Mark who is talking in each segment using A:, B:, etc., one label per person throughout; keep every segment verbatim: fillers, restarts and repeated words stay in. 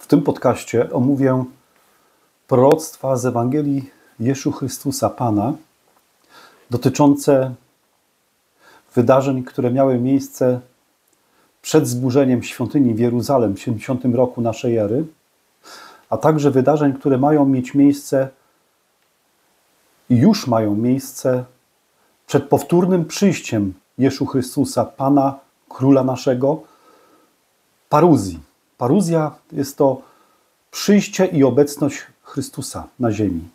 A: W tym podcaście omówię proroctwa z Ewangelii Jeszu Chrystusa Pana dotyczące wydarzeń, które miały miejsce przed zburzeniem świątyni w Jeruzalem w siedemdziesiątym roku naszej ery, a także wydarzeń, które mają mieć miejsce i już mają miejsce przed powtórnym przyjściem Jeszu Chrystusa, Pana, Króla naszego, paruzji. Paruzja jest to przyjście i obecność Chrystusa na ziemi.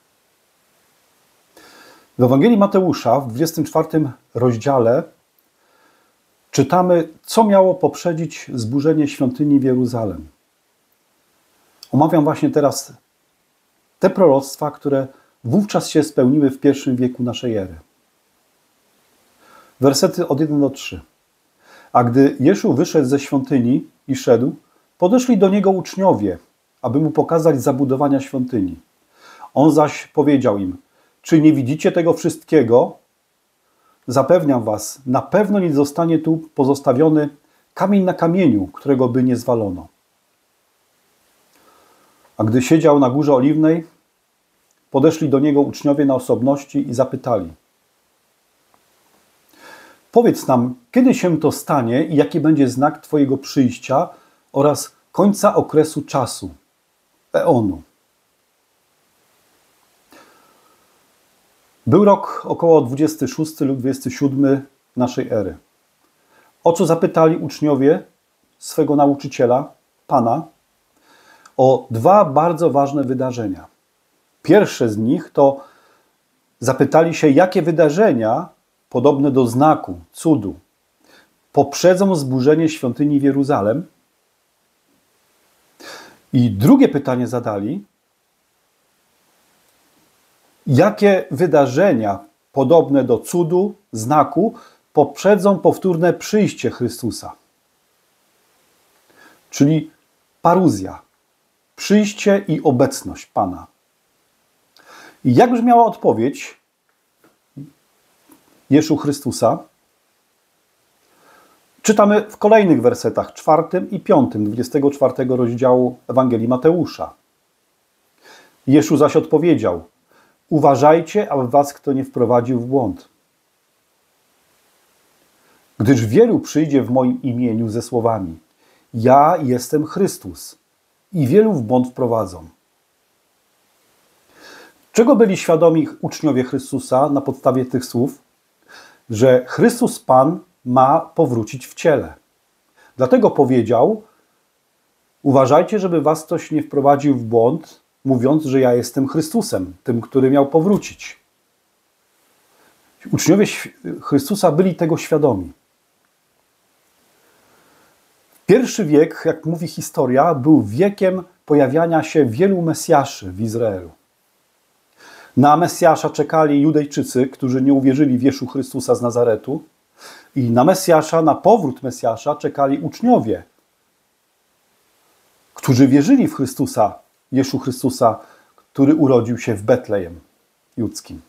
A: W Ewangelii Mateusza w dwudziestym czwartym rozdziale czytamy, co miało poprzedzić zburzenie świątyni w Jeruzalem. Omawiam właśnie teraz te proroctwa, które wówczas się spełniły w pierwszym wieku naszej ery. Wersety od pierwszego do trzeciego. A gdy Jeszu wyszedł ze świątyni i szedł, podeszli do niego uczniowie, aby mu pokazać zabudowania świątyni. On zaś powiedział im: czy nie widzicie tego wszystkiego? Zapewniam was, na pewno nie zostanie tu pozostawiony kamień na kamieniu, którego by nie zwalono. A gdy siedział na Górze Oliwnej, podeszli do niego uczniowie na osobności i zapytali: powiedz nam, kiedy się to stanie i jaki będzie znak twojego przyjścia oraz końca okresu czasu, eonu. Był rok około dwudziesty szósty lub dwudziesty siódmy naszej ery. O co zapytali uczniowie swego nauczyciela, Pana, o dwa bardzo ważne wydarzenia. Pierwsze z nich to zapytali się, jakie wydarzenia, podobne do znaku, cudu, poprzedzą zburzenie świątyni w Jeruzalem. I drugie pytanie zadali, jakie wydarzenia, podobne do cudu, znaku, poprzedzą powtórne przyjście Chrystusa. Czyli paruzja, przyjście i obecność Pana. I jak brzmiała odpowiedź Jeszu Chrystusa? Czytamy w kolejnych wersetach, czwartym i piątym, dwudziestego czwartego rozdziału Ewangelii Mateusza. Jeszu zaś odpowiedział: uważajcie, aby was kto nie wprowadził w błąd. Gdyż wielu przyjdzie w moim imieniu ze słowami: ja jestem Chrystus, i wielu w błąd wprowadzą. Czego byli świadomi uczniowie Chrystusa na podstawie tych słów? Że Chrystus Pan ma powrócić w ciele. Dlatego powiedział: uważajcie, żeby was ktoś nie wprowadził w błąd, mówiąc, że ja jestem Chrystusem, tym, który miał powrócić. Uczniowie Chrystusa byli tego świadomi. Pierwszy wiek, jak mówi historia, był wiekiem pojawiania się wielu Mesjaszy w Izraelu. Na Mesjasza czekali Judejczycy, którzy nie uwierzyli w Jeszu Chrystusa z Nazaretu. I na Mesjasza, na powrót Mesjasza czekali uczniowie, którzy wierzyli w Chrystusa, Jeszu Chrystusa, który urodził się w Betlejem judzkim.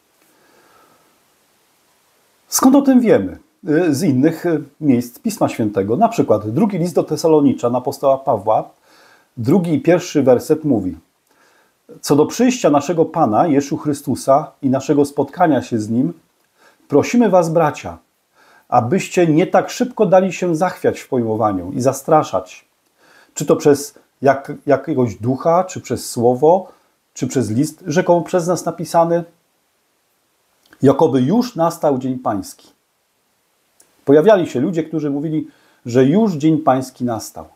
A: Skąd o tym wiemy? Z innych miejsc Pisma Świętego. Na przykład drugi list do Tesaloniczan apostoła Pawła, drugi i pierwszy werset mówi: co do przyjścia naszego Pana, Jeszu Chrystusa i naszego spotkania się z Nim, prosimy was, bracia, abyście nie tak szybko dali się zachwiać w pojmowaniu i zastraszać. Czy to przez jak, jakiegoś ducha, czy przez słowo, czy przez list rzekomo przez nas napisany, jakoby już nastał dzień pański. Pojawiali się ludzie, którzy mówili, że już dzień pański nastał.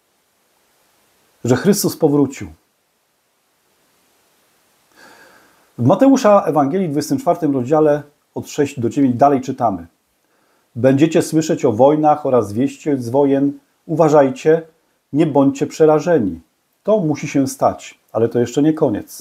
A: Że Chrystus powrócił. W Mateusza Ewangelii w dwudziestym czwartym rozdziale od szóstego do dziewiątego dalej czytamy: będziecie słyszeć o wojnach oraz wieści z wojen. Uważajcie, nie bądźcie przerażeni. To musi się stać, ale to jeszcze nie koniec.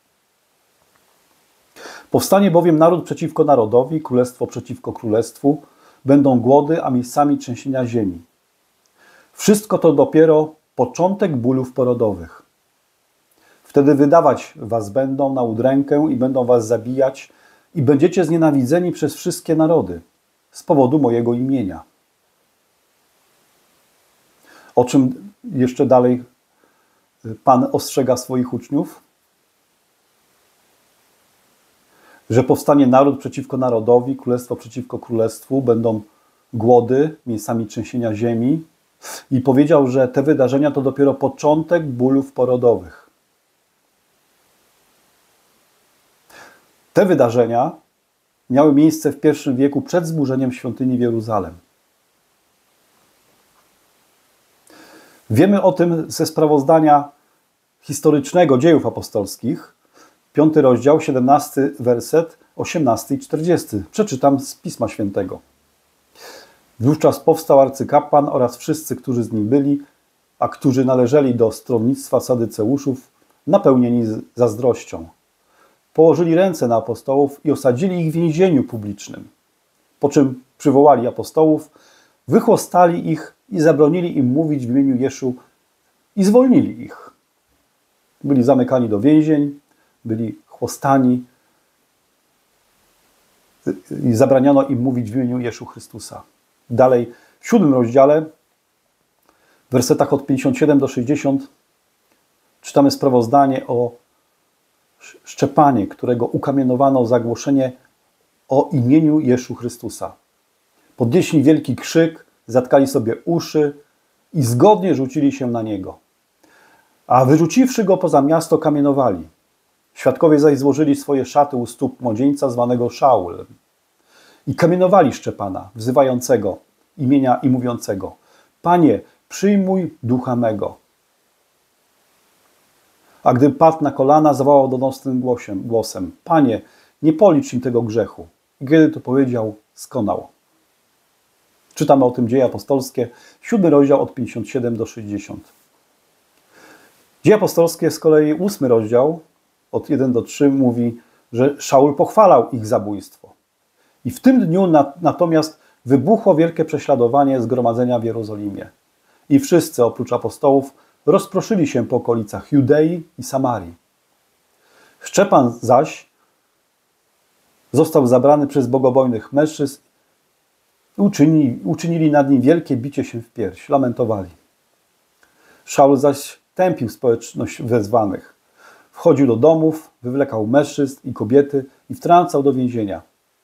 A: Powstanie bowiem naród przeciwko narodowi, królestwo przeciwko królestwu. Będą głody, a miejscami trzęsienia ziemi. Wszystko to dopiero początek bólów porodowych. Wtedy wydawać was będą na udrękę i będą was zabijać i będziecie znienawidzeni przez wszystkie narody z powodu mojego imienia. O czym jeszcze dalej Pan ostrzega swoich uczniów? Że powstanie naród przeciwko narodowi, królestwo przeciwko królestwu, będą głody, miejscami trzęsienia ziemi. I powiedział, że te wydarzenia to dopiero początek bólów porodowych. Te wydarzenia miały miejsce w pierwszym wieku przed zburzeniem świątyni w Jeruzalem. Wiemy o tym ze sprawozdania historycznego Dziejów Apostolskich, piąty rozdział, siedemnasty werset, osiemnasty i czterdziesty. Przeczytam z Pisma Świętego. Wówczas powstał arcykapłan oraz wszyscy, którzy z nim byli, a którzy należeli do stronnictwa Sadyceuszów, napełnieni zazdrością. Położyli ręce na apostołów i osadzili ich w więzieniu publicznym. Po czym przywołali apostołów, wychłostali ich i zabronili im mówić w imieniu Jeszu i zwolnili ich. Byli zamykani do więzień, byli chłostani i zabraniano im mówić w imieniu Jeszu Chrystusa. Dalej w siódmym rozdziale, w wersetach od pięćdziesiąt siedem do sześćdziesiąt czytamy sprawozdanie o Szczepanie, którego ukamienowano za głoszenie o imieniu Jeszu Chrystusa. Podnieśli wielki krzyk, zatkali sobie uszy i zgodnie rzucili się na niego. A wyrzuciwszy go poza miasto, kamienowali. Świadkowie zaś złożyli swoje szaty u stóp młodzieńca zwanego Szaul. I kamienowali Szczepana, wzywającego imienia i mówiącego: Panie, przyjmuj ducha mego. A gdy padł na kolana, zawołał donosnym głosem, głosem: Panie, nie policz im tego grzechu. I kiedy to powiedział, skonał. Czytamy o tym Dzieje Apostolskie, siódmy rozdział od pięćdziesiąt siedem do sześćdziesiąt. Dzieje Apostolskie z kolei ósmy rozdział od jeden do trzech mówi, że Szaul pochwalał ich zabójstwo. I w tym dniu natomiast wybuchło wielkie prześladowanie zgromadzenia w Jerozolimie. I wszyscy, oprócz apostołów, rozproszyli się po okolicach Judei i Samarii. Szczepan zaś został zabrany przez bogobojnych mężczyzn i uczynili, uczynili nad nim wielkie bicie się w pierś, lamentowali. Szaul zaś tępił społeczność wezwanych. Wchodził do domów, wywlekał mężczyzn i kobiety i wtrącał do więzienia.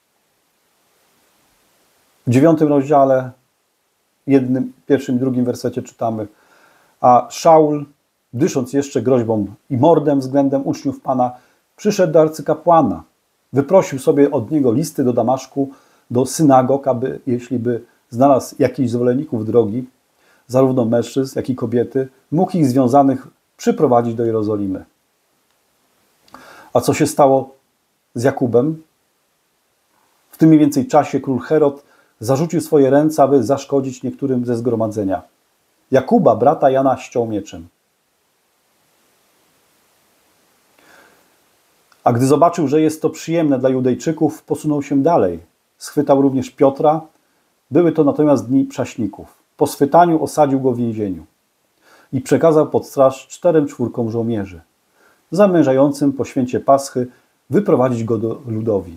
A: W dziewiątym rozdziale, jednym, pierwszym i drugim wersecie czytamy: A Szaul, dysząc jeszcze groźbą i mordem względem uczniów Pana, przyszedł do arcykapłana. Wyprosił sobie od niego listy do Damaszku, do synagog, aby, jeśli by znalazł jakichś zwolenników drogi, zarówno mężczyzn, jak i kobiety, mógł ich związanych przyprowadzić do Jerozolimy. A co się stało z Jakubem? W tym mniej więcej czasie król Herod zarzucił swoje ręce, aby zaszkodzić niektórym ze zgromadzenia. Jakuba, brata Jana, ściął mieczem. A gdy zobaczył, że jest to przyjemne dla Judejczyków, posunął się dalej. Schwytał również Piotra. Były to natomiast dni prześników. Po schwytaniu osadził go w więzieniu i przekazał pod straż czterem czwórkom żołnierzy, zamierzającym po święcie Paschy wyprowadzić go do ludowi.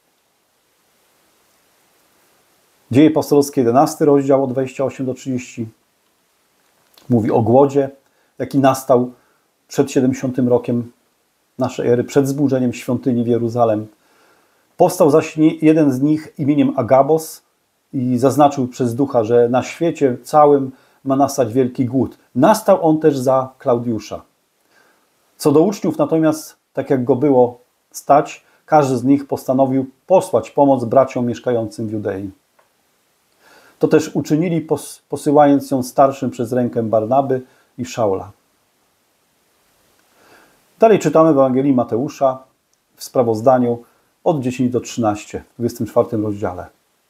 A: Dzieje apostolskie, jedenasty rozdział od dwudziestego ósmego do trzydziestego mówi o głodzie, jaki nastał przed siedemdziesiątym rokiem naszej ery, przed zburzeniem świątyni w Jeruzalem. Powstał zaś jeden z nich imieniem Agabos i zaznaczył przez ducha, że na świecie całym ma nastać wielki głód. Nastał on też za Klaudiusza. Co do uczniów natomiast, tak jak go było stać, każdy z nich postanowił posłać pomoc braciom mieszkającym w Judei. To też uczynili, posyłając ją starszym przez rękę Barnaby i Szaula. Dalej czytamy w Ewangelii Mateusza w sprawozdaniu od dziesięciu do trzynastego, w dwudziestym czwartym rozdziale.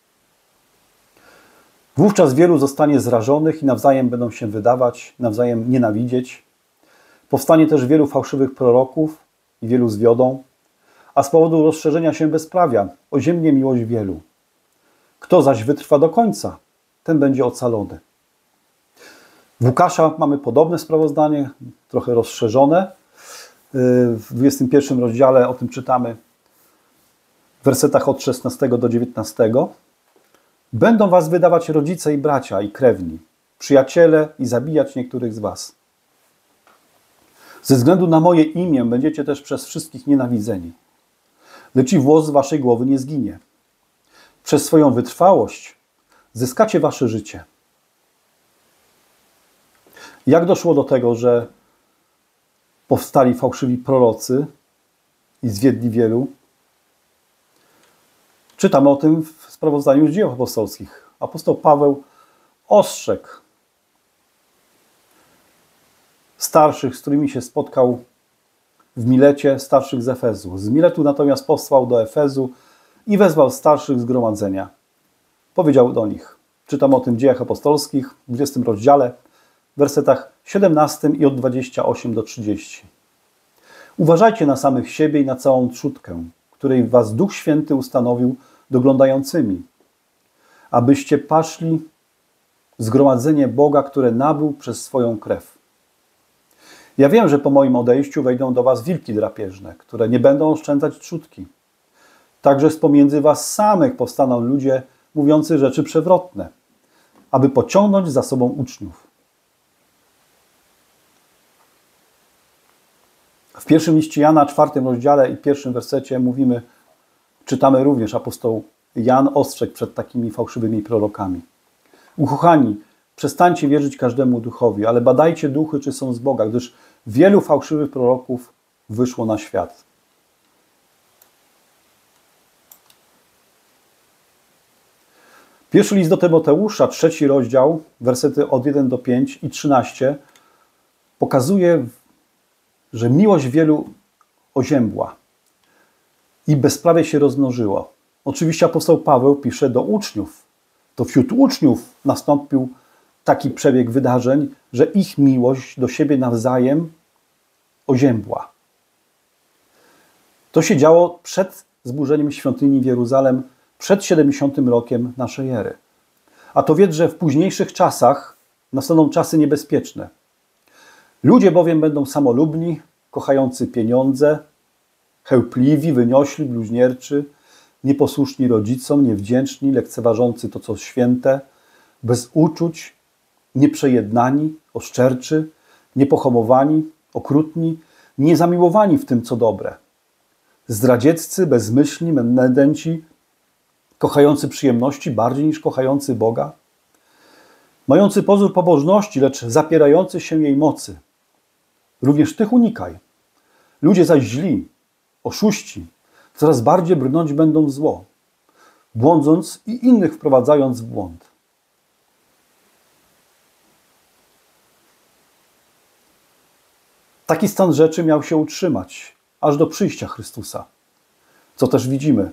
A: Wówczas wielu zostanie zrażonych i nawzajem będą się wydawać, nawzajem nienawidzieć. Powstanie też wielu fałszywych proroków i wielu zwiodą, a z powodu rozszerzenia się bezprawia oziębnie miłość wielu. Kto zaś wytrwa do końca, ten będzie ocalony. W Łukasza mamy podobne sprawozdanie, trochę rozszerzone. W dwudziestym pierwszym rozdziale o tym czytamy w wersetach od szesnastego do dziewiętnastego. Będą was wydawać rodzice i bracia i krewni, przyjaciele i zabijać niektórych z was. Ze względu na moje imię będziecie też przez wszystkich nienawidzeni. Lecz i włos z waszej głowy nie zginie. Przez swoją wytrwałość zyskacie wasze życie. Jak doszło do tego, że powstali fałszywi prorocy i zwiedli wielu? Czytamy o tym w sprawozdaniu z dzieł apostolskich. Apostoł Paweł ostrzegł starszych, z którymi się spotkał w Milecie, starszych z Efezu. Z Miletu natomiast posłał do Efezu i wezwał starszych zgromadzenia. Powiedział do nich, czytam o tym w Dziejach Apostolskich, w dwudziestym rozdziale, w wersetach siedemnastym i od dwudziestego ósmego do trzydziestego. Uważajcie na samych siebie i na całą trzódkę, której was Duch Święty ustanowił doglądającymi, abyście paszli zgromadzenie Boga, które nabył przez swoją krew. Ja wiem, że po moim odejściu wejdą do was wilki drapieżne, które nie będą oszczędzać trzódki. Także z pomiędzy was samych powstaną ludzie mówiący rzeczy przewrotne, aby pociągnąć za sobą uczniów. W pierwszym liście Jana, czwartym rozdziale i pierwszym wersecie mówimy, czytamy również, apostoł Jan ostrzegł przed takimi fałszywymi prorokami. Ukochani, przestańcie wierzyć każdemu duchowi, ale badajcie duchy, czy są z Boga, gdyż wielu fałszywych proroków wyszło na świat. Pierwszy list do Tymoteusza, trzeci rozdział, wersety od pierwszego do piątego i trzynastego pokazuje, że miłość wielu oziębła i bezprawie się rozmnożyło. Oczywiście apostoł Paweł pisze do uczniów. To wśród uczniów nastąpił taki przebieg wydarzeń, że ich miłość do siebie nawzajem oziębła. To się działo przed zburzeniem świątyni w Jeruzalem, przed siedemdziesiątym rokiem naszej ery. A to wiedz, że w późniejszych czasach nastaną czasy niebezpieczne. Ludzie bowiem będą samolubni, kochający pieniądze, chełpliwi, wyniośli, bluźnierczy, nieposłuszni rodzicom, niewdzięczni, lekceważący to, co święte, bez uczuć, nieprzejednani, oszczerczy, niepohamowani, okrutni, niezamiłowani w tym, co dobre, zdradzieccy, bezmyślni, mędręci, kochający przyjemności bardziej niż kochający Boga, mający pozór pobożności, lecz zapierający się jej mocy. Również tych unikaj. Ludzie zaś źli, oszuści, coraz bardziej brnąć będą w zło, błądząc i innych wprowadzając w błąd. Taki stan rzeczy miał się utrzymać aż do przyjścia Chrystusa, co też widzimy.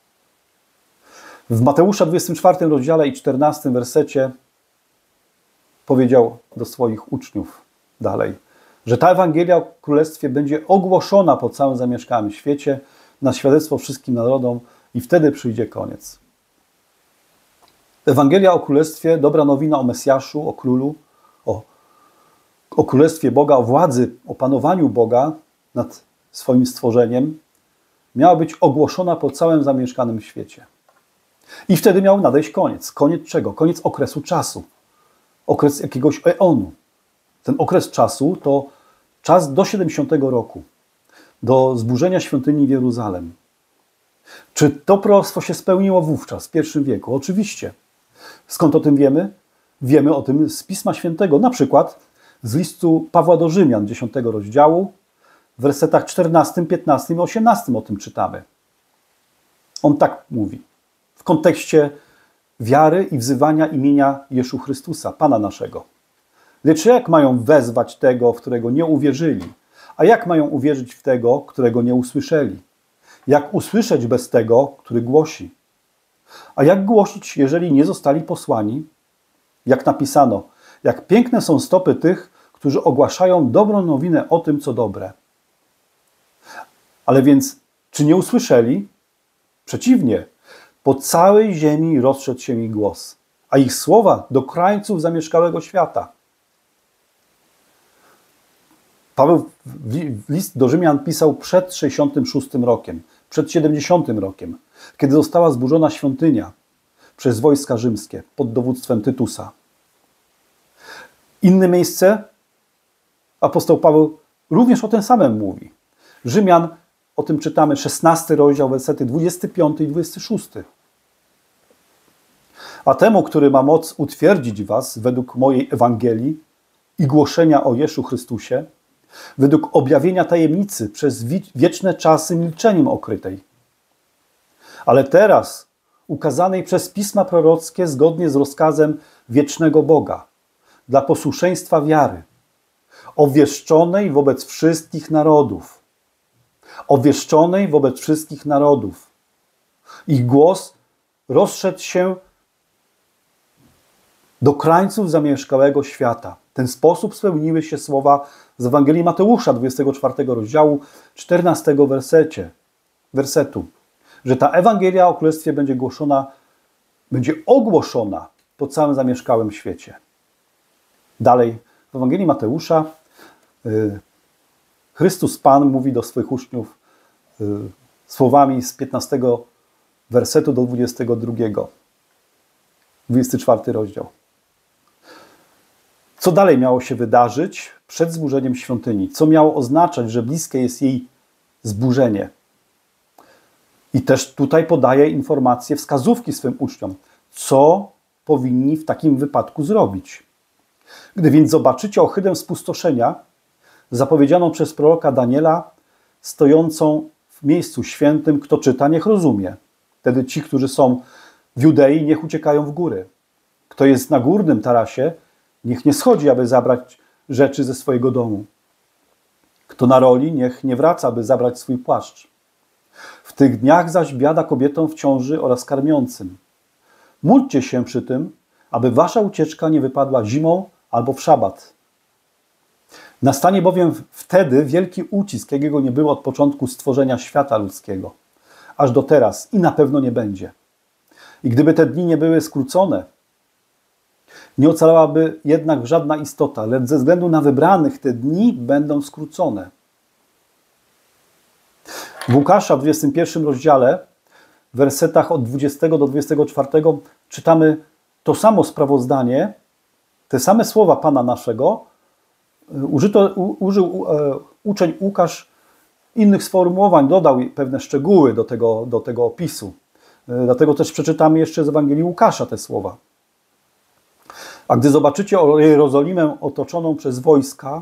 A: W Mateusza dwudziestym czwartym rozdziale i czternastym wersecie powiedział do swoich uczniów dalej, że ta Ewangelia o Królestwie będzie ogłoszona po całym zamieszkanym świecie na świadectwo wszystkim narodom i wtedy przyjdzie koniec. Ewangelia o Królestwie, dobra nowina o Mesjaszu, o Królu, o, o Królestwie Boga, o władzy, o panowaniu Boga nad swoim stworzeniem miała być ogłoszona po całym zamieszkanym świecie. I wtedy miał nadejść koniec. Koniec czego? Koniec okresu czasu. Okres jakiegoś eonu. Ten okres czasu to czas do siedemdziesiątego roku. Do zburzenia świątyni w Jeruzalem. Czy to proroctwo się spełniło wówczas, w pierwszym wieku? Oczywiście. Skąd o tym wiemy? Wiemy o tym z Pisma Świętego. Na przykład z listu Pawła do Rzymian, dziesiątego rozdziału, w wersetach czternastym, piętnastym i osiemnastym o tym czytamy. On tak mówi. W kontekście wiary i wzywania imienia Jeszu Chrystusa, Pana naszego. Lecz jak mają wezwać tego, w którego nie uwierzyli? A jak mają uwierzyć w tego, którego nie usłyszeli? Jak usłyszeć bez tego, który głosi? A jak głosić, jeżeli nie zostali posłani? Jak napisano, jak piękne są stopy tych, którzy ogłaszają dobrą nowinę o tym, co dobre. Ale więc, czy nie usłyszeli? Przeciwnie, po całej ziemi rozszedł się ich głos, a ich słowa do krańców zamieszkałego świata. Paweł list do Rzymian pisał przed sześćdziesiątym szóstym rokiem, przed siedemdziesiątym rokiem, kiedy została zburzona świątynia przez wojska rzymskie pod dowództwem Tytusa. Inne miejsce apostoł Paweł również o tym samym mówi. Rzymian, o tym czytamy, szesnasty rozdział, wersety dwudziesty piąty i dwudziesty szósty. A temu, który ma moc utwierdzić was według mojej Ewangelii i głoszenia o Jeszu Chrystusie, według objawienia tajemnicy przez wieczne czasy milczeniem okrytej, ale teraz ukazanej przez pisma prorockie zgodnie z rozkazem wiecznego Boga, dla posłuszeństwa wiary, obwieszczonej wobec wszystkich narodów. Obwieszczonej wobec wszystkich narodów. Ich głos rozszedł się do krańców zamieszkałego świata. W ten sposób spełniły się słowa z Ewangelii Mateusza, dwudziestego czwartego rozdziału, czternastego wersecie, wersetu, że ta Ewangelia o Królestwie będzie głoszona, będzie ogłoszona po całym zamieszkałym świecie. Dalej w Ewangelii Mateusza yy, Chrystus Pan mówi do swych uczniów yy, słowami z piętnastego wersetu do dwudziestego drugiego. dwudziesty czwarty rozdział. Co dalej miało się wydarzyć przed zburzeniem świątyni? Co miało oznaczać, że bliskie jest jej zburzenie? I też tutaj podaje informacje, wskazówki swym uczniom, co powinni w takim wypadku zrobić. Gdy więc zobaczycie ohydę spustoszenia, zapowiedzianą przez proroka Daniela, stojącą w miejscu świętym, kto czyta, niech rozumie. Wtedy ci, którzy są w Judei, niech uciekają w góry. Kto jest na górnym tarasie, niech nie schodzi, aby zabrać rzeczy ze swojego domu. Kto na roli, niech nie wraca, aby zabrać swój płaszcz. W tych dniach zaś biada kobietom w ciąży oraz karmiącym. Módlcie się przy tym, aby wasza ucieczka nie wypadła zimą albo w szabat. Nastanie bowiem wtedy wielki ucisk, jakiego nie było od początku stworzenia świata ludzkiego, aż do teraz i na pewno nie będzie. I gdyby te dni nie były skrócone, nie ocalałaby jednak żadna istota, lecz ze względu na wybranych te dni będą skrócone. W Łukasza w dwudziestym pierwszym rozdziale, w wersetach od dwudziestego do dwudziestego czwartego czytamy to samo sprawozdanie, te same słowa Pana naszego. Użyto, u, użył e, uczeń Łukasz innych sformułowań, dodał pewne szczegóły do tego, do tego opisu. E, dlatego też przeczytamy jeszcze z Ewangelii Łukasza te słowa. A gdy zobaczycie Jerozolimę otoczoną przez wojska,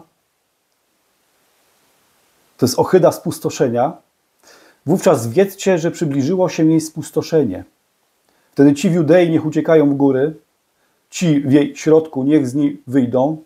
A: to jest ohyda spustoszenia, wówczas wiedzcie, że przybliżyło się jej spustoszenie. Wtedy ci w Judei niech uciekają w góry, ci w jej środku niech z niej wyjdą,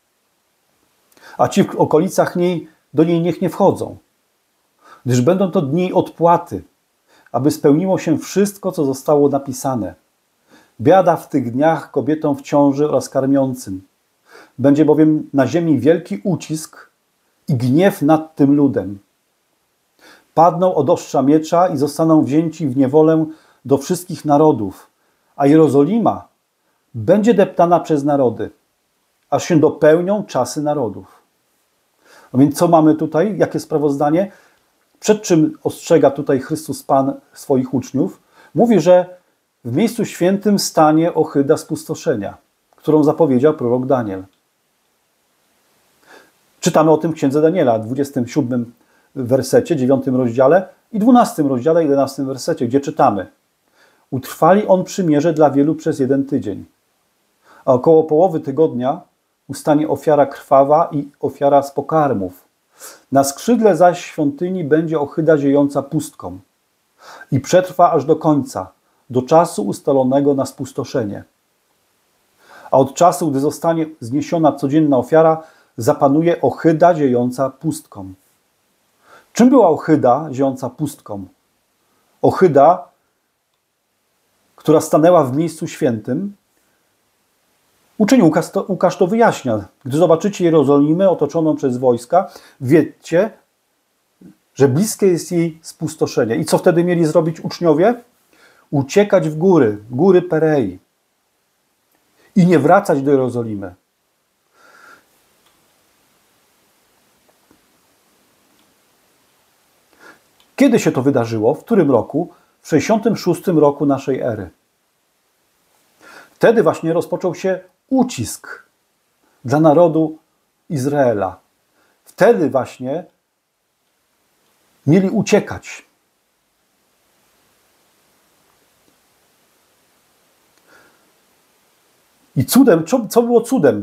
A: a ci w okolicach niej do niej niech nie wchodzą. Gdyż będą to dni odpłaty, aby spełniło się wszystko, co zostało napisane. Biada w tych dniach kobietom w ciąży oraz karmiącym. Będzie bowiem na ziemi wielki ucisk i gniew nad tym ludem. Padną od ostrza miecza i zostaną wzięci w niewolę do wszystkich narodów, a Jerozolima będzie deptana przez narody, aż się dopełnią czasy narodów. No więc co mamy tutaj? Jakie sprawozdanie? Przed czym ostrzega tutaj Chrystus Pan swoich uczniów? Mówi, że w miejscu świętym stanie ohyda spustoszenia, którą zapowiedział prorok Daniel. Czytamy o tym w Księdze Daniela, dwudziestym siódmym wersecie, dziewiątym rozdziale i dwunastym rozdziale, jedenastym wersecie, gdzie czytamy: utrwali on przymierze dla wielu przez jeden tydzień, a około połowy tygodnia ustanie ofiara krwawa i ofiara z pokarmów. Na skrzydle zaś świątyni będzie ohyda ziejąca pustką i przetrwa aż do końca, do czasu ustalonego na spustoszenie. A od czasu, gdy zostanie zniesiona codzienna ofiara, zapanuje ohyda ziejąca pustką. Czym była ohyda ziejąca pustką? Ohyda, która stanęła w miejscu świętym. Uczeń Łukasz to, Łukasz to wyjaśnia. Gdy zobaczycie Jerozolimę otoczoną przez wojska, wiedzcie, że bliskie jest jej spustoszenie. I co wtedy mieli zrobić uczniowie? Uciekać w góry, góry Perei i nie wracać do Jerozolimy. Kiedy się to wydarzyło? W którym roku? W sześćdziesiątym szóstym roku naszej ery. Wtedy właśnie rozpoczął się ucisk dla narodu Izraela. Wtedy właśnie mieli uciekać. I cudem, co było cudem?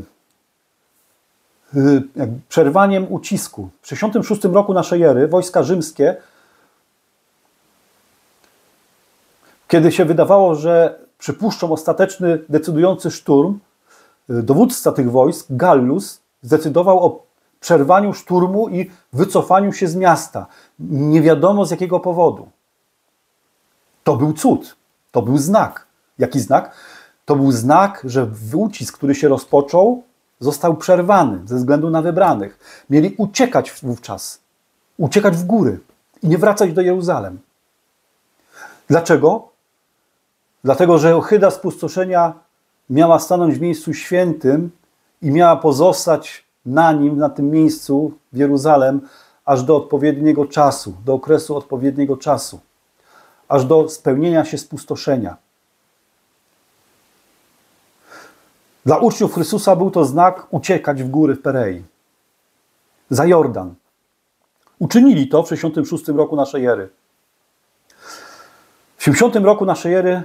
A: Przerwaniem ucisku. W sześćdziesiątym szóstym roku naszej ery wojska rzymskie, kiedy się wydawało, że przypuszczą ostateczny, decydujący szturm, dowódca tych wojsk, Gallus, zdecydował o przerwaniu szturmu i wycofaniu się z miasta. Nie wiadomo z jakiego powodu. To był cud. To był znak. Jaki znak? To był znak, że ucisk, który się rozpoczął, został przerwany ze względu na wybranych. Mieli uciekać wówczas. Uciekać w góry i nie wracać do Jeruzalem. Dlaczego? Dlatego, że ohyda spustoszenia miała stanąć w miejscu świętym i miała pozostać na nim, na tym miejscu w Jeruzalem, aż do odpowiedniego czasu, do okresu odpowiedniego czasu, aż do spełnienia się spustoszenia. Dla uczniów Chrystusa był to znak uciekać w góry w Perei, za Jordan. Uczynili to w sześćdziesiątym szóstym roku naszej ery. W siedemdziesiątym roku naszej ery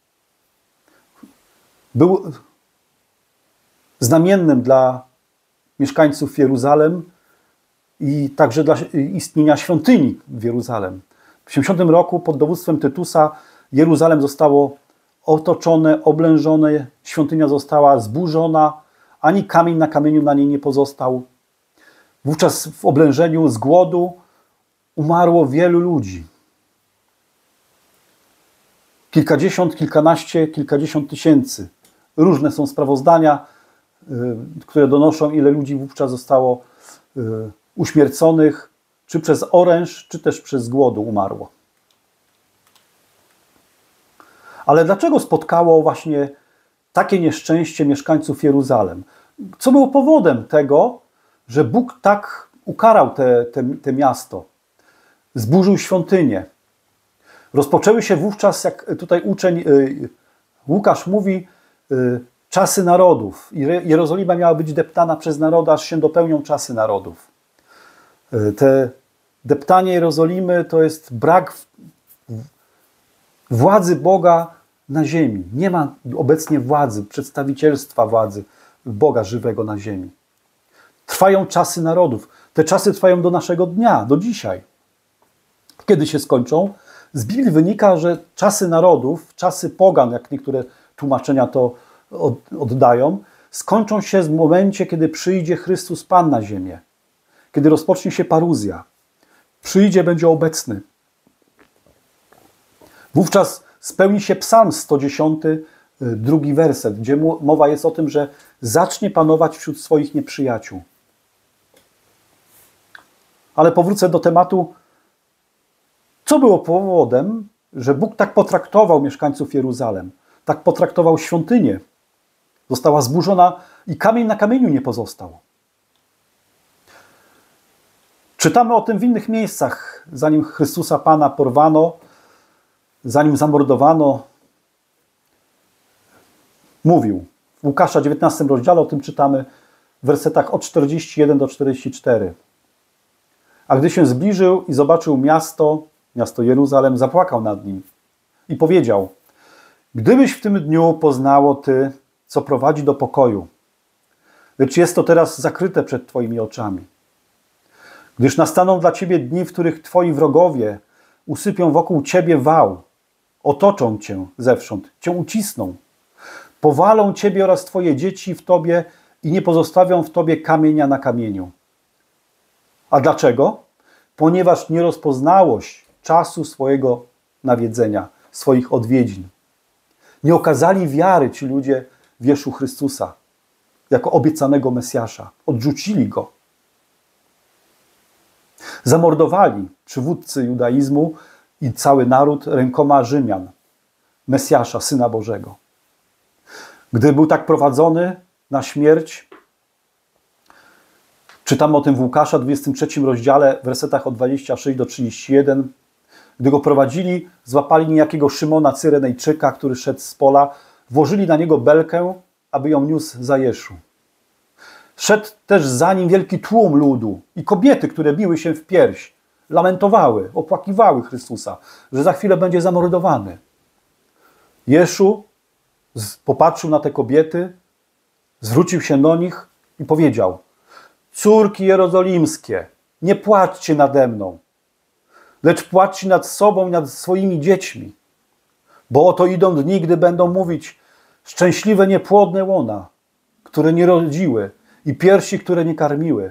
A: był znamiennym dla mieszkańców Jeruzalem i także dla istnienia świątyni w Jeruzalem. W siedemdziesiątym roku pod dowództwem Tytusa Jeruzalem zostało otoczone, oblężone, świątynia została zburzona, ani kamień na kamieniu na niej nie pozostał. Wówczas w oblężeniu z głodu umarło wielu ludzi. Kilkadziesiąt, kilkanaście, kilkadziesiąt tysięcy. Różne są sprawozdania, które donoszą, ile ludzi wówczas zostało uśmierconych, czy przez oręż, czy też przez głodu umarło. Ale dlaczego spotkało właśnie takie nieszczęście mieszkańców Jeruzalem? Co było powodem tego, że Bóg tak ukarał te, te, te miasto? Zburzył świątynię. Rozpoczęły się wówczas, jak tutaj uczeń Łukasz mówi, czasy narodów. I Jerozolima miała być deptana przez narody, aż się dopełnią czasy narodów. Te deptanie Jerozolimy to jest brak władzy Boga na ziemi. Nie ma obecnie władzy, przedstawicielstwa władzy Boga żywego na ziemi. Trwają czasy narodów. Te czasy trwają do naszego dnia, do dzisiaj. Kiedy się skończą? Z Biblii wynika, że czasy narodów, czasy pogan, jak niektóre tłumaczenia to oddają, skończą się w momencie, kiedy przyjdzie Chrystus Pan na ziemię. Kiedy rozpocznie się paruzja. Przyjdzie, będzie obecny. Wówczas spełni się Psalm sto dziesiąty, drugi werset, gdzie mowa jest o tym, że zacznie panować wśród swoich nieprzyjaciół. Ale powrócę do tematu, co było powodem, że Bóg tak potraktował mieszkańców Jeruzalem, tak potraktował świątynię. Została zburzona i kamień na kamieniu nie pozostał. Czytamy o tym w innych miejscach, zanim Chrystusa Pana porwano, zanim zamordowano. Mówił. W Łukasza dziewiętnastym rozdziale o tym czytamy w wersetach od czterdziestego pierwszego do czterdziestego czwartego. A gdy się zbliżył i zobaczył miasto, miasto Jeruzalem, zapłakał nad nim i powiedział: gdybyś w tym dniu poznało Ty, co prowadzi do pokoju, lecz jest to teraz zakryte przed Twoimi oczami. Gdyż nastaną dla Ciebie dni, w których Twoi wrogowie usypią wokół Ciebie wał, otoczą Cię zewsząd, Cię ucisną, powalą Ciebie oraz Twoje dzieci w Tobie i nie pozostawią w Tobie kamienia na kamieniu. A dlaczego? Ponieważ nie rozpoznałoś czasu swojego nawiedzenia, swoich odwiedzin. Nie okazali wiary ci ludzie w Jeszu Chrystusa jako obiecanego Mesjasza. Odrzucili Go. Zamordowali przywódcy judaizmu i cały naród rękoma Rzymian, Mesjasza, Syna Bożego. Gdy był tak prowadzony na śmierć, czytamy o tym w Łukasza, dwudziestym trzecim rozdziale, w wersetach od dwudziestego szóstego do trzydziestego pierwszego. Gdy go prowadzili, złapali niejakiego Szymona Cyrenejczyka, który szedł z pola, włożyli na niego belkę, aby ją niósł za Jeszu. Szedł też za nim wielki tłum ludu i kobiety, które biły się w pierś, lamentowały, opłakiwały Chrystusa, że za chwilę będzie zamordowany. Jeszu popatrzył na te kobiety, zwrócił się do nich i powiedział: córki jerozolimskie, nie płaczcie nade mną, lecz płaczcie nad sobą i nad swoimi dziećmi, bo oto idą dni, gdy będą mówić: szczęśliwe niepłodne łona, które nie rodziły, i piersi, które nie karmiły.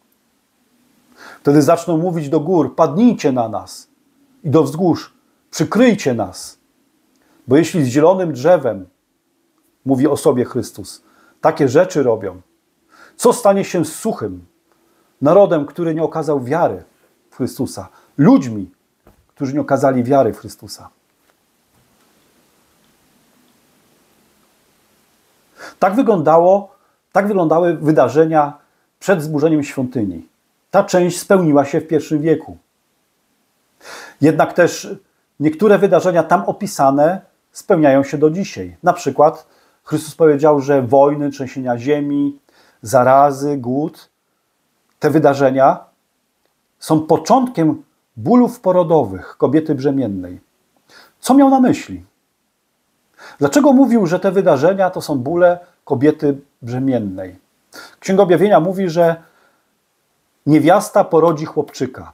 A: Wtedy zaczną mówić do gór: padnijcie na nas, i do wzgórz: przykryjcie nas. Bo jeśli z zielonym drzewem, mówi o sobie Chrystus, takie rzeczy robią, co stanie się z suchym narodem, który nie okazał wiary w Chrystusa, ludźmi, którzy nie okazali wiary w Chrystusa? Tak wyglądało, tak wyglądały wydarzenia przed zburzeniem świątyni. Ta część spełniła się w pierwszym wieku. Jednak też niektóre wydarzenia tam opisane spełniają się do dzisiaj. Na przykład Chrystus powiedział, że wojny, trzęsienia ziemi, zarazy, głód, te wydarzenia są początkiem bólów porodowych kobiety brzemiennej. Co miał na myśli? Dlaczego mówił, że te wydarzenia to są bóle kobiety brzemiennej? Księga Objawienia mówi, że niewiasta porodzi chłopczyka.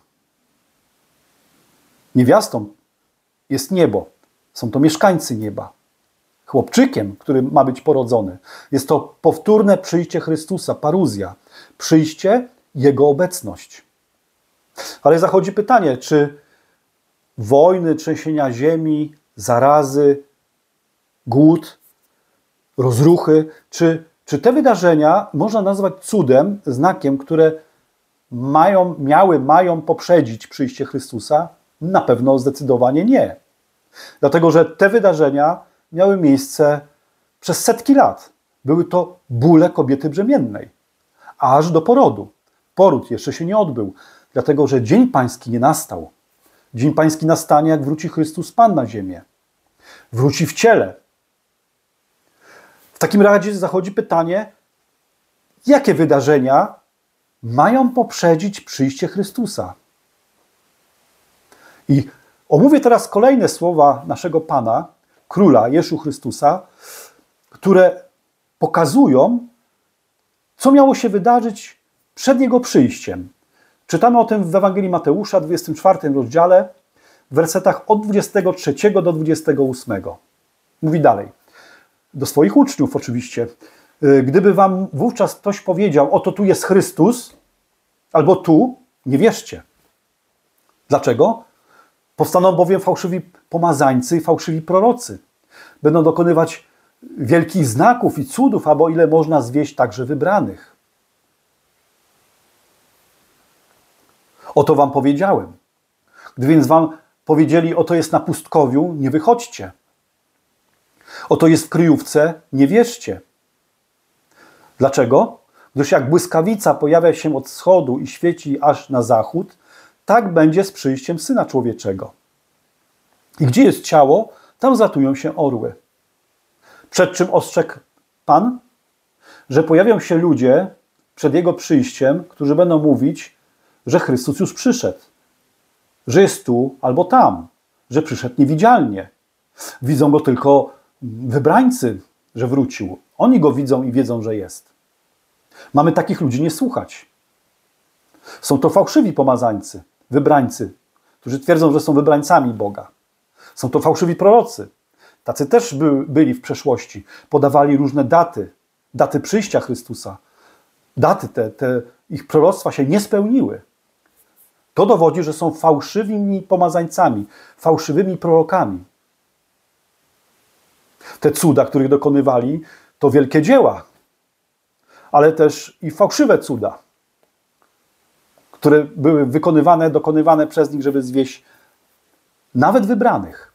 A: Niewiastą jest niebo. Są to mieszkańcy nieba. Chłopczykiem, który ma być porodzony, jest to powtórne przyjście Chrystusa, paruzja. Przyjście, Jego obecność. Ale zachodzi pytanie, czy wojny, trzęsienia ziemi, zarazy, głód, rozruchy, czy, czy te wydarzenia można nazwać cudem, znakiem, które mają, miały, mają poprzedzić przyjście Chrystusa? Na pewno zdecydowanie nie. Dlatego, że te wydarzenia miały miejsce przez setki lat. Były to bóle kobiety brzemiennej, aż do porodu. Poród jeszcze się nie odbył, dlatego że Dzień Pański nie nastał. Dzień Pański nastanie, jak wróci Chrystus Pan na ziemię. Wróci w ciele. W takim razie zachodzi pytanie, jakie wydarzenia mają poprzedzić przyjście Chrystusa? I omówię teraz kolejne słowa naszego Pana, Króla Jeszu Chrystusa, które pokazują, co miało się wydarzyć przed Jego przyjściem. Czytamy o tym w Ewangelii Mateusza, dwudziestym czwartym rozdziale, w wersetach od dwudziestego trzeciego do dwudziestego ósmego. Mówi dalej, do swoich uczniów oczywiście: gdyby wam wówczas ktoś powiedział: oto tu jest Chrystus, albo tu, nie wierzcie. Dlaczego? Powstaną bowiem fałszywi pomazańcy i fałszywi prorocy. Będą dokonywać wielkich znaków i cudów, albo ile można zwieść także wybranych. Oto wam powiedziałem. Gdy więc wam powiedzieli: oto jest na pustkowiu, nie wychodźcie. Oto jest w kryjówce, nie wierzcie. Dlaczego? Gdyż jak błyskawica pojawia się od wschodu i świeci aż na zachód, tak będzie z przyjściem Syna Człowieczego. I gdzie jest ciało, tam zlatują się orły. Przed czym ostrzegł Pan? Że pojawią się ludzie przed Jego przyjściem, którzy będą mówić, że Chrystus już przyszedł, że jest tu albo tam, że przyszedł niewidzialnie. Widzą Go tylko wybrańcy, że wrócił. Oni Go widzą i wiedzą, że jest. Mamy takich ludzi nie słuchać. Są to fałszywi pomazańcy, wybrańcy, którzy twierdzą, że są wybrańcami Boga. Są to fałszywi prorocy. Tacy też by, byli w przeszłości. Podawali różne daty, daty przyjścia Chrystusa. Daty te, te, ich proroctwa się nie spełniły. To dowodzi, że są fałszywymi pomazańcami, fałszywymi prorokami. Te cuda, których dokonywali, to wielkie dzieła, ale też i fałszywe cuda, które były wykonywane, dokonywane przez nich, żeby zwieść nawet wybranych.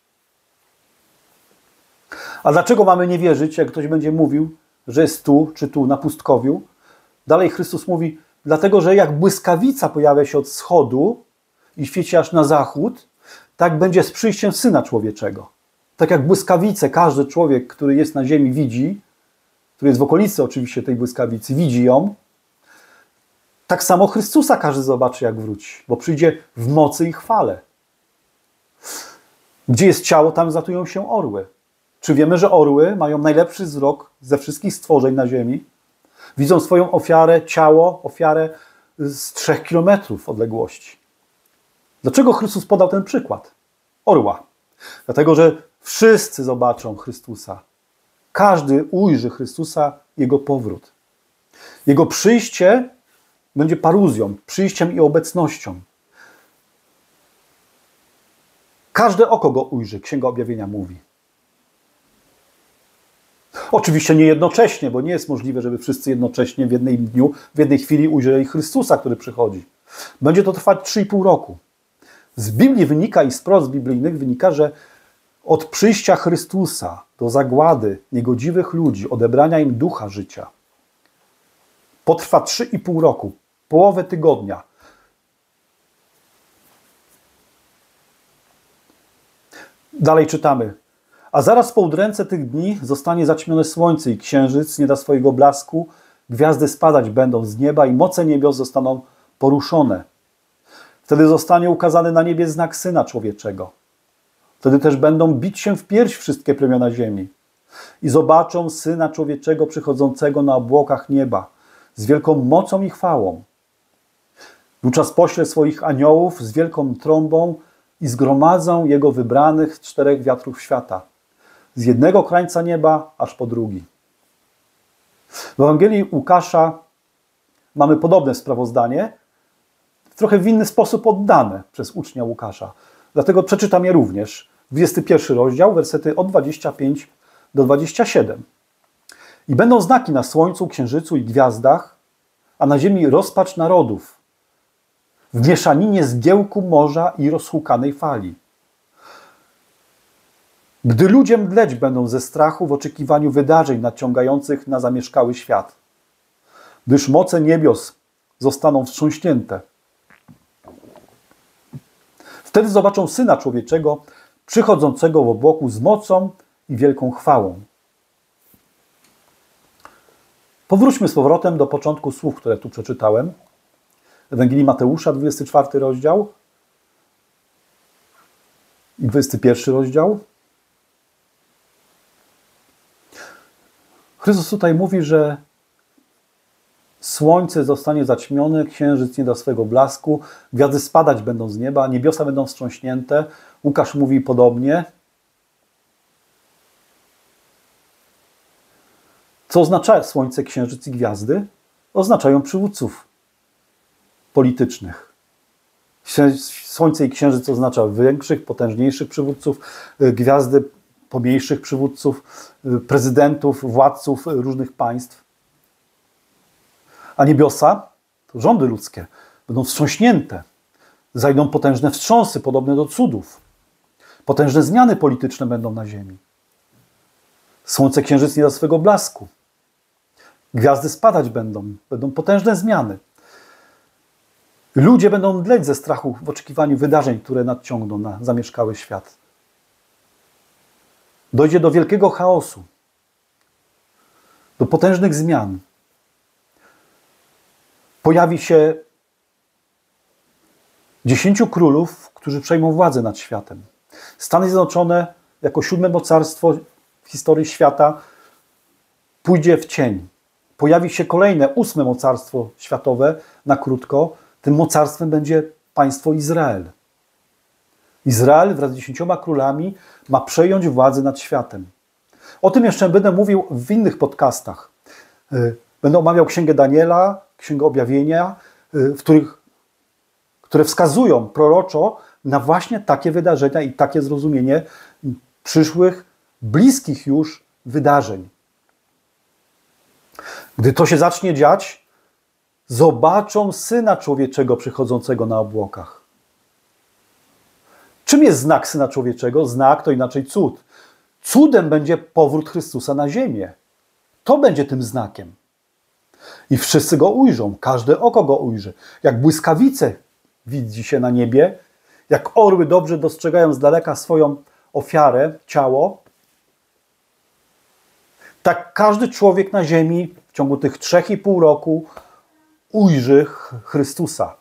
A: A dlaczego mamy nie wierzyć, jak ktoś będzie mówił, że jest tu czy tu na pustkowiu? Dalej Chrystus mówi: dlatego, że jak błyskawica pojawia się od wschodu i świeci aż na zachód, tak będzie z przyjściem Syna Człowieczego. Tak jak błyskawice każdy człowiek, który jest na ziemi, widzi, który jest w okolicy oczywiście tej błyskawicy, widzi ją, tak samo Chrystusa każdy zobaczy, jak wróci, bo przyjdzie w mocy i chwale. Gdzie jest ciało, tam zatują się orły. Czy wiemy, że orły mają najlepszy wzrok ze wszystkich stworzeń na ziemi? Widzą swoją ofiarę, ciało, ofiarę z trzech kilometrów odległości. Dlaczego Chrystus podał ten przykład? Orła. Dlatego, że wszyscy zobaczą Chrystusa. Każdy ujrzy Chrystusa, Jego powrót. Jego przyjście będzie paruzją, przyjściem i obecnością. Każde oko go ujrzy, Księga Objawienia mówi. Oczywiście nie jednocześnie, bo nie jest możliwe, żeby wszyscy jednocześnie w jednym dniu, w jednej chwili ujrzeli Chrystusa, który przychodzi. Będzie to trwać trzy i pół roku. Z Biblii wynika i z prost biblijnych wynika, że od przyjścia Chrystusa do zagłady niegodziwych ludzi, odebrania im ducha życia, potrwa trzy i pół roku, połowę tygodnia. Dalej czytamy. A zaraz po udręce tych dni zostanie zaćmione słońce i księżyc nie da swojego blasku, gwiazdy spadać będą z nieba i moce niebios zostaną poruszone. Wtedy zostanie ukazany na niebie znak Syna Człowieczego. Wtedy też będą bić się w pierś wszystkie plemiona ziemi i zobaczą Syna Człowieczego przychodzącego na obłokach nieba z wielką mocą i chwałą. Wówczas pośle swoich aniołów z wielką trąbą i zgromadzą Jego wybranych z czterech wiatrów świata, z jednego krańca nieba aż po drugi. W Ewangelii Łukasza mamy podobne sprawozdanie, trochę w inny sposób oddane przez ucznia Łukasza. Dlatego przeczytam je również. dwudziesty pierwszy rozdział, wersety od dwudziestego piątego do dwudziestego siódmego. I będą znaki na słońcu, księżycu i gwiazdach, a na ziemi rozpacz narodów, w mieszaninie zgiełku morza i rozhukanej fali. Gdy ludzie mdleć będą ze strachu w oczekiwaniu wydarzeń nadciągających na zamieszkały świat, gdyż moce niebios zostaną wstrząśnięte. Wtedy zobaczą Syna Człowieczego przychodzącego w obłoku z mocą i wielką chwałą. Powróćmy z powrotem do początku słów, które tu przeczytałem. Ewangelii Mateusza, dwudziesty czwarty rozdział i dwudziesty pierwszy rozdział. Chrystus tutaj mówi, że słońce zostanie zaćmione, księżyc nie da swego blasku, gwiazdy spadać będą z nieba, niebiosa będą wstrząśnięte. Łukasz mówi podobnie. Co oznacza słońce, księżyc i gwiazdy? Oznaczają przywódców politycznych. Słońce i księżyc oznacza większych, potężniejszych przywódców, gwiazdy pomniejszych przywódców, prezydentów, władców różnych państw. A niebiosa, to rządy ludzkie, będą wstrząśnięte. Zajdą potężne wstrząsy, podobne do cudów. Potężne zmiany polityczne będą na ziemi. Słońce, księżyc nie da swego blasku. Gwiazdy spadać będą. Będą potężne zmiany. Ludzie będą mdleć ze strachu w oczekiwaniu wydarzeń, które nadciągną na zamieszkały świat. Dojdzie do wielkiego chaosu. Do potężnych zmian. Pojawi się dziesięciu królów, którzy przejmą władzę nad światem. Stany Zjednoczone jako siódme mocarstwo w historii świata pójdzie w cień. Pojawi się kolejne, ósme mocarstwo światowe na krótko. Tym mocarstwem będzie państwo Izrael. Izrael wraz z dziesięcioma królami ma przejąć władzę nad światem. O tym jeszcze będę mówił w innych podcastach. Będę omawiał Księgę Daniela, Księgę Objawienia, w których, które wskazują proroczo na właśnie takie wydarzenia i takie zrozumienie przyszłych, bliskich już wydarzeń. Gdy to się zacznie dziać, zobaczą Syna Człowieczego przychodzącego na obłokach. Czym jest znak Syna Człowieczego? Znak to inaczej cud. Cudem będzie powrót Chrystusa na ziemię. To będzie tym znakiem. I wszyscy Go ujrzą, każde oko Go ujrzy. Jak błyskawice widzi się na niebie, jak orły dobrze dostrzegają z daleka swoją ofiarę, ciało, Tak każdy człowiek na ziemi w ciągu tych trzech i pół roku ujrzy Chrystusa.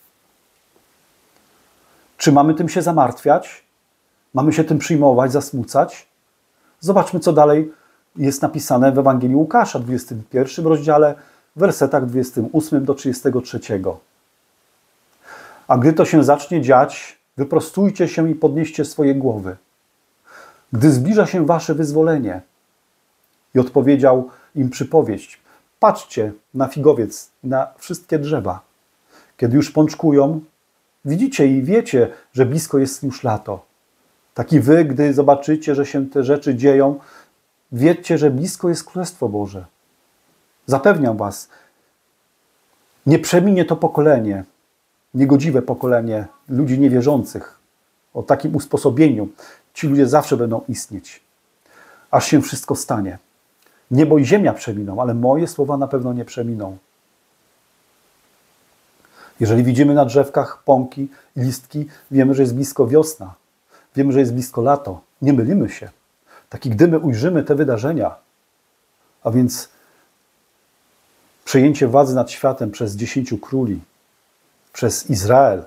A: Czy mamy tym się zamartwiać? Mamy się tym przyjmować, zasmucać? Zobaczmy, co dalej jest napisane w Ewangelii Łukasza, dwudziestym pierwszym rozdziale, w wersetach dwudziestym ósmym do trzydziestego trzeciego. A gdy to się zacznie dziać, wyprostujcie się i podnieście swoje głowy, gdy zbliża się wasze wyzwolenie. I odpowiedział im przypowieść. Patrzcie na figowiec, na wszystkie drzewa. Kiedy już pączkują, widzicie i wiecie, że blisko jest już lato. Tak i wy, gdy zobaczycie, że się te rzeczy dzieją, wiedzcie, że blisko jest Królestwo Boże. Zapewniam was, nie przeminie to pokolenie, niegodziwe pokolenie ludzi niewierzących o takim usposobieniu. Ci ludzie zawsze będą istnieć, aż się wszystko stanie. Niebo i ziemia przeminą, ale moje słowa na pewno nie przeminą. Jeżeli widzimy na drzewkach pąki i listki, wiemy, że jest blisko wiosna. Wiemy, że jest blisko lato. Nie mylimy się. Tak i gdy my ujrzymy te wydarzenia, a więc przejęcie władzy nad światem przez dziesięciu króli, przez Izrael,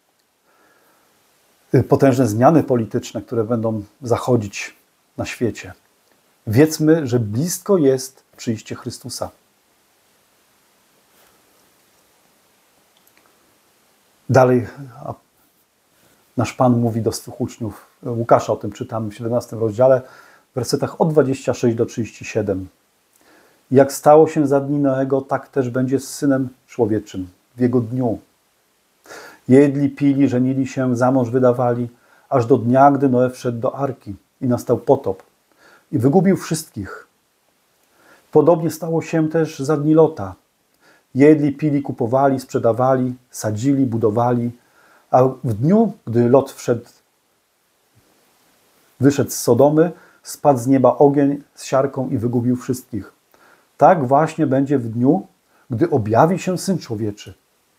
A: potężne zmiany polityczne, które będą zachodzić na świecie, wiedzmy, że blisko jest przyjście Chrystusa. Dalej nasz Pan mówi do swych uczniów, Łukasza o tym czytamy w siedemnastym rozdziale, w wersetach od dwudziestego szóstego do trzydziestego siódmego. Jak stało się za dni Noego, tak też będzie z Synem Człowieczym w Jego dniu. Jedli, pili, żenili się, za mąż wydawali, aż do dnia, gdy Noe wszedł do arki i nastał potop i wygubił wszystkich. Podobnie stało się też za dni Lota. Jedli, pili, kupowali, sprzedawali, sadzili, budowali, a w dniu, gdy Lot wszedł, wyszedł z Sodomy, spadł z nieba ogień z siarką i wygubił wszystkich. Tak właśnie będzie w dniu, gdy objawi się Syn Człowieczy.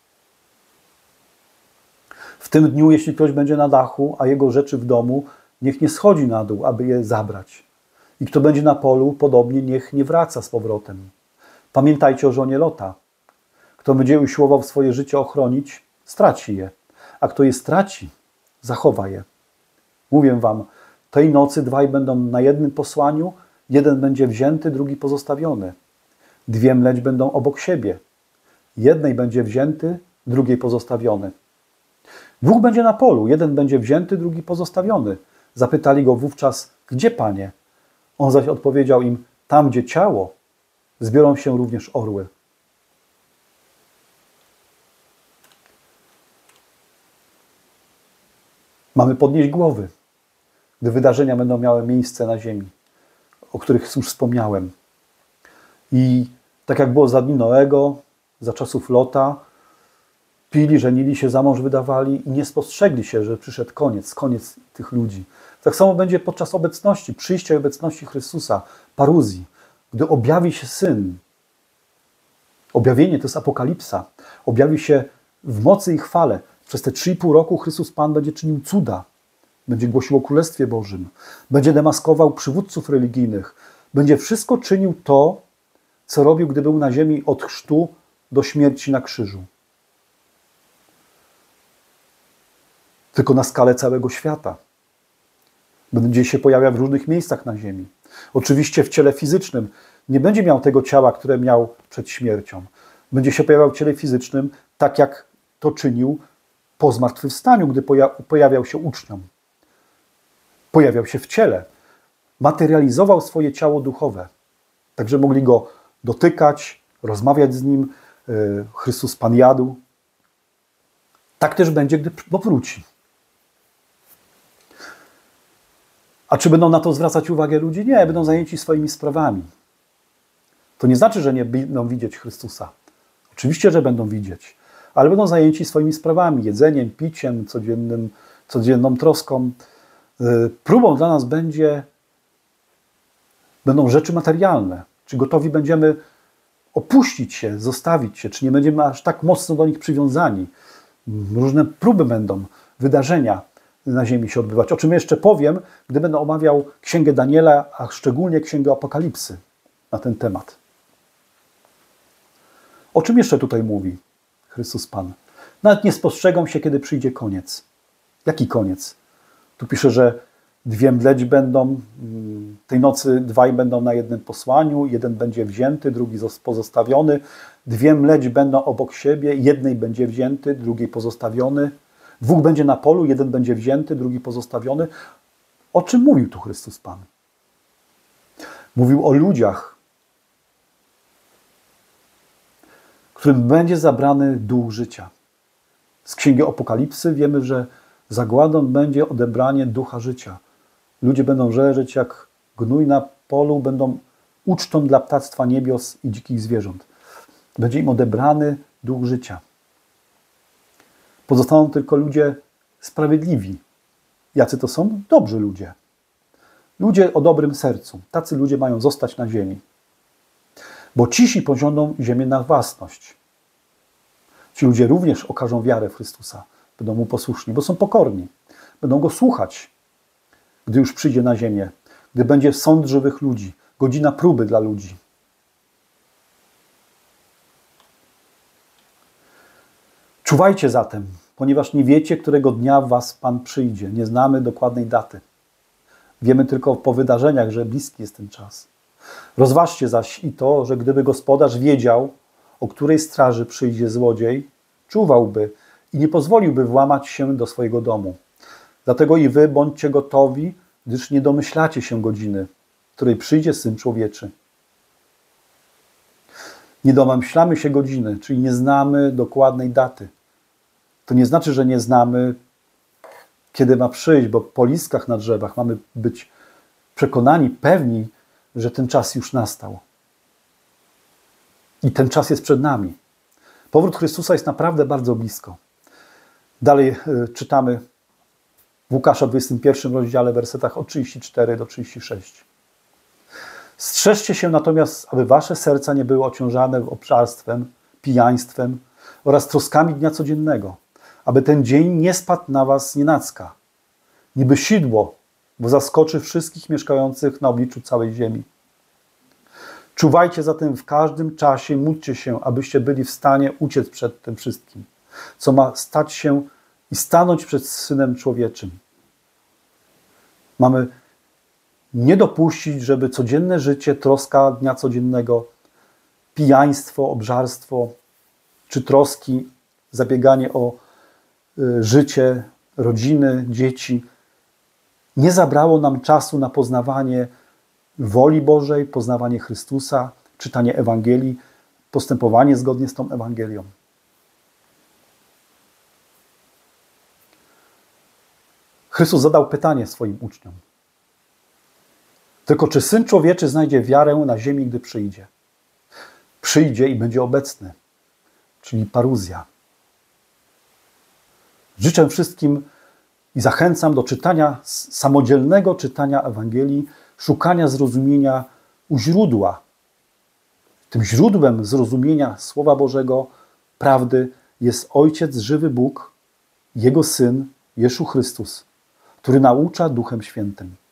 A: W tym dniu, jeśli ktoś będzie na dachu, a jego rzeczy w domu, niech nie schodzi na dół, aby je zabrać. I kto będzie na polu, podobnie niech nie wraca z powrotem. Pamiętajcie o żonie Lota. Kto będzie usiłował swoje życie ochronić, straci je. A kto je straci, zachowa je. Mówię wam, tej nocy dwaj będą na jednym posłaniu, jeden będzie wzięty, drugi pozostawiony. Dwie mleć będą obok siebie. Jednej będzie wzięty, drugiej pozostawiony. Dwóch będzie na polu, jeden będzie wzięty, drugi pozostawiony. Zapytali go wówczas, gdzie Panie? On zaś odpowiedział im, tam gdzie ciało, zbiorą się również orły. Mamy podnieść głowy, gdy wydarzenia będą miały miejsce na ziemi, o których już wspomniałem. I tak jak było za dni Noego, za czasów Lota, pili, żenili się, za mąż wydawali i nie spostrzegli się, że przyszedł koniec, koniec tych ludzi. Tak samo będzie podczas obecności, przyjścia i obecności Chrystusa, paruzji, gdy objawi się Syn. Objawienie to jest apokalipsa. Objawi się w mocy i chwale. Przez te trzy i pół roku Chrystus Pan będzie czynił cuda. Będzie głosił o Królestwie Bożym. Będzie demaskował przywódców religijnych. Będzie wszystko czynił to, co robił, gdy był na ziemi od chrztu do śmierci na krzyżu. Tylko na skalę całego świata. Będzie się pojawiał w różnych miejscach na ziemi. Oczywiście w ciele fizycznym. Nie będzie miał tego ciała, które miał przed śmiercią. Będzie się pojawiał w ciele fizycznym, tak jak to czynił po zmartwychwstaniu, gdy pojawiał się uczniom. Pojawiał się w ciele. Materializował swoje ciało duchowe. Także mogli go dotykać, rozmawiać z nim. Chrystus Pan jadł. Tak też będzie, gdy powróci. A czy będą na to zwracać uwagę ludzie? Nie, będą zajęci swoimi sprawami. To nie znaczy, że nie będą widzieć Chrystusa. Oczywiście, że będą widzieć, ale będą zajęci swoimi sprawami, jedzeniem, piciem, codziennym, codzienną troską. Próbą dla nas będzie, będą rzeczy materialne. Czy gotowi będziemy opuścić się, zostawić się, czy nie będziemy aż tak mocno do nich przywiązani. Różne próby będą, wydarzenia na ziemi się odbywać. O czym jeszcze powiem, gdy będę omawiał Księgę Daniela, a szczególnie Księgę Apokalipsy. na ten temat. O czym jeszcze tutaj mówi Chrystus Pan? Nawet nie spostrzegą się, kiedy przyjdzie koniec. Jaki koniec? Tu pisze, że dwie mleć będą, tej nocy dwaj będą na jednym posłaniu, jeden będzie wzięty, drugi pozostawiony. Dwie mleć będą obok siebie, jednej będzie wzięty, drugiej pozostawiony. Dwóch będzie na polu, jeden będzie wzięty, drugi pozostawiony. O czym mówił tu Chrystus Pan? Mówił o ludziach, którym będzie zabrany duch życia. Z Księgi Apokalipsy wiemy, że zagładą będzie odebranie ducha życia. Ludzie będą leżeć jak gnój na polu, będą ucztą dla ptactwa niebios i dzikich zwierząt. Będzie im odebrany duch życia. Pozostaną tylko ludzie sprawiedliwi. Jacy to są? Dobrzy ludzie. Ludzie o dobrym sercu. Tacy ludzie mają zostać na ziemi. Bo cisi pożądą ziemię na własność. Ci ludzie również okażą wiarę w Chrystusa. Będą Mu posłuszni, bo są pokorni. Będą Go słuchać, gdy już przyjdzie na ziemię. Gdy będzie sąd żywych ludzi. Godzina próby dla ludzi. Czuwajcie zatem, ponieważ nie wiecie, którego dnia was Pan przyjdzie. Nie znamy dokładnej daty. Wiemy tylko po wydarzeniach, że bliski jest ten czas. Rozważcie zaś i to, że gdyby gospodarz wiedział, o której straży przyjdzie złodziej, czuwałby i nie pozwoliłby włamać się do swojego domu. Dlatego i wy bądźcie gotowi, gdyż nie domyślacie się godziny, w której przyjdzie Syn Człowieczy. Nie domyślamy się godziny, czyli nie znamy dokładnej daty. To nie znaczy, że nie znamy, kiedy ma przyjść, bo po listkach na drzewach mamy być przekonani, pewni, że ten czas już nastał. I ten czas jest przed nami. Powrót Chrystusa jest naprawdę bardzo blisko. Dalej y, czytamy w Łukasza dwudziestym pierwszym rozdziale, wersetach od trzydziestego czwartego do trzydziestego szóstego. Strzeżcie się natomiast, aby wasze serca nie były ociążane obżarstwem, pijaństwem oraz troskami dnia codziennego, aby ten dzień nie spadł na was nienacka, niby sidło, bo zaskoczy wszystkich mieszkających na obliczu całej ziemi. Czuwajcie zatem w każdym czasie, módlcie się, abyście byli w stanie uciec przed tym wszystkim, co ma stać się i stanąć przed Synem Człowieczym. Mamy nie dopuścić, żeby codzienne życie, troska dnia codziennego, pijaństwo, obżarstwo, czy troski, zabieganie o y, życie, rodziny, dzieci, nie zabrało nam czasu na poznawanie woli Bożej, poznawanie Chrystusa, czytanie Ewangelii, postępowanie zgodnie z tą Ewangelią. Chrystus zadał pytanie swoim uczniom. Tylko czy Syn Człowieczy znajdzie wiarę na ziemi, gdy przyjdzie? Przyjdzie i będzie obecny, czyli paruzja. Życzę wszystkim i zachęcam do czytania, samodzielnego czytania Ewangelii, szukania zrozumienia u źródła. Tym źródłem zrozumienia Słowa Bożego, prawdy jest Ojciec, żywy Bóg, Jego Syn, Jeszu Chrystus, który naucza Duchem Świętym.